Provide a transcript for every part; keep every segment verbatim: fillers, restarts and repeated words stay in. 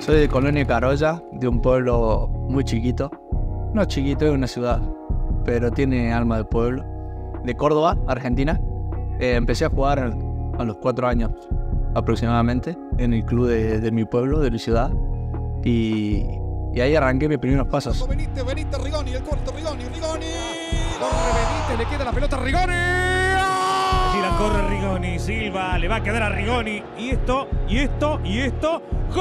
Soy de Colonia Carolla, de un pueblo muy chiquito. No chiquito, es una ciudad, pero tiene alma de pueblo. De Córdoba, Argentina. Eh, empecé a jugar a los cuatro años aproximadamente en el club de, de mi pueblo, de mi ciudad. Y, y ahí arranqué mis primeros pasos. Benítez, Benítez, Rigoni, el corto, Rigoni, Rigoni. Corre Benítez, le queda la pelota a Rigoni. Gira, corre Rigoni, Silva, le va a quedar a Rigoni. Y esto, y esto, y esto. ¡Gol!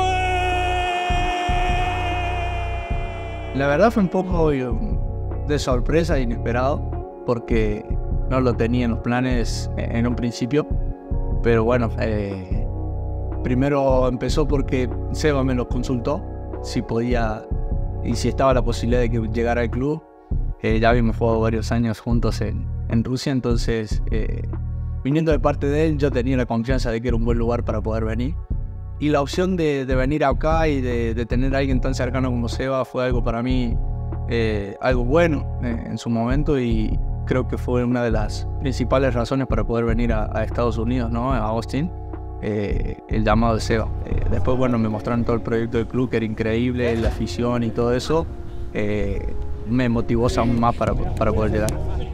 La verdad fue un poco de sorpresa, inesperado, porque no lo tenía en los planes en un principio. Pero bueno, eh, primero empezó porque Seba me lo consultó, si podía y si estaba la posibilidad de que llegara al club. Eh, ya habíamos jugado varios años juntos en, en Rusia, entonces eh, viniendo de parte de él yo tenía la confianza de que era un buen lugar para poder venir. Y la opción de, de venir acá y de, de tener a alguien tan cercano como Seba fue algo para mí, eh, algo bueno eh, en su momento, y creo que fue una de las principales razones para poder venir a, a Estados Unidos, ¿no? A Austin, eh, el llamado de Seba. Eh, después, bueno, me mostraron todo el proyecto del club, que era increíble, la afición y todo eso. Eh, me motivó aún más para, para poder llegar.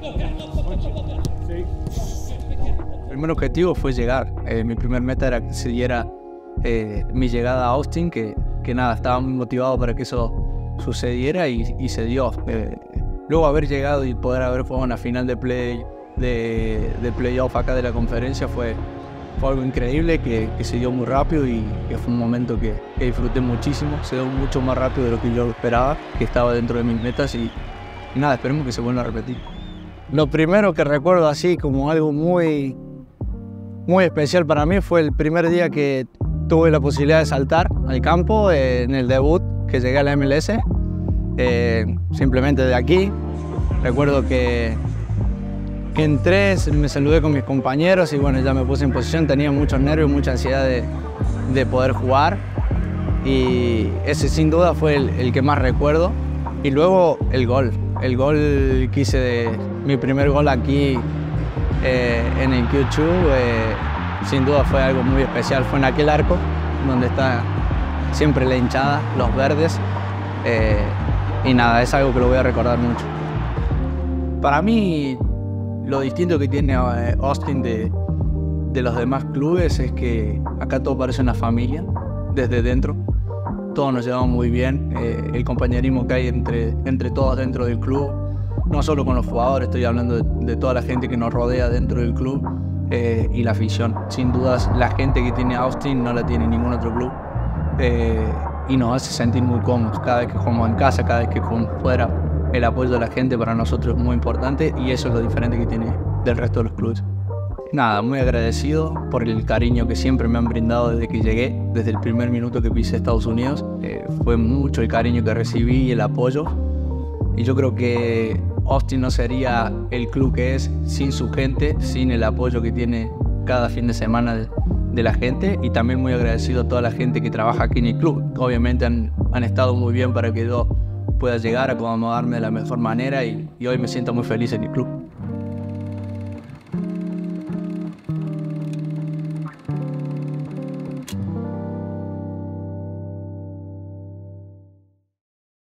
El primer objetivo fue llegar. Eh, mi primer meta era que se diera eh, mi llegada a Austin, que, que nada, estaba muy motivado para que eso sucediera y, y se dio. Eh, luego haber llegado y poder haber jugado una final de play de, de playoff acá de la conferencia fue, fue algo increíble, que, que se dio muy rápido y que fue un momento que, que disfruté muchísimo. Se dio mucho más rápido de lo que yo esperaba, que estaba dentro de mis metas, y, y nada, esperemos que se vuelva a repetir. Lo primero que recuerdo así como algo muy, muy especial para mí fue el primer día que tuve la posibilidad de saltar al campo eh, en el debut que llegué a la M L S. Eh, simplemente de aquí. Recuerdo que, que entré, me saludé con mis compañeros y bueno, ya me puse en posición. Tenía muchos nervios, mucha ansiedad de, de poder jugar, y ese sin duda fue el, el que más recuerdo. Y luego el gol, el gol que hice, de mi primer gol aquí eh, en el Q dos, eh, sin duda fue algo muy especial. Fue en aquel arco donde está siempre la hinchada, los verdes. Eh, Y nada, es algo que lo voy a recordar mucho. Para mí, lo distinto que tiene Austin de, de los demás clubes es que acá todo parece una familia, desde dentro. Todos nos llevamos muy bien. Eh, el compañerismo que hay entre, entre todos dentro del club, no solo con los jugadores, estoy hablando de, de toda la gente que nos rodea dentro del club, eh, y la afición. Sin dudas, la gente que tiene Austin no la tiene ningún otro club. Eh, y nos hace sentir muy cómodos cada vez que jugamos en casa, cada vez que jugamos fuera. El apoyo de la gente para nosotros es muy importante, y eso es lo diferente que tiene del resto de los clubes. Nada, muy agradecido por el cariño que siempre me han brindado desde que llegué, desde el primer minuto que pisé Estados Unidos. Eh, fue mucho el cariño que recibí y el apoyo, y yo creo que Austin no sería el club que es sin su gente, sin el apoyo que tiene cada fin de semana de, de la gente. Y también muy agradecido a toda la gente que trabaja aquí en el club. Obviamente han, han estado muy bien para que yo pueda llegar a acomodarme de la mejor manera, y, y hoy me siento muy feliz en el club.